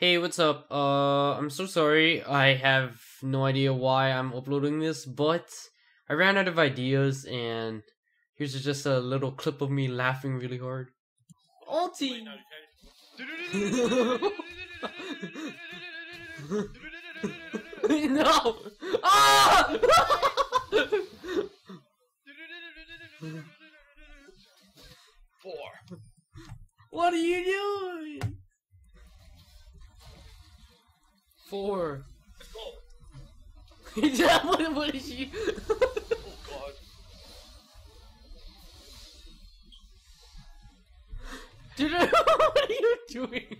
Hey, what's up? I'm so sorry. I have no idea why I'm uploading this, but I ran out of ideas, and here's just a little clip of me laughing really hard. Ulti! No! Ah! Four. What are you doing? 4. Let's go. What is she? Oh god. Dude, what are you doing?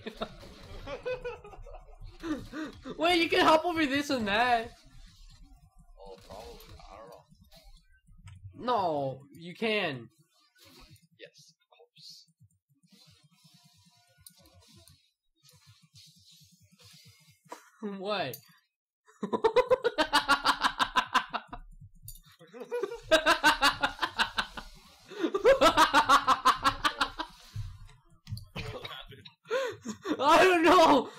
Wait, you can hop over this and that. Oh, probably. I don't know. No, you can. Yes, of course. What? What happened? I don't know.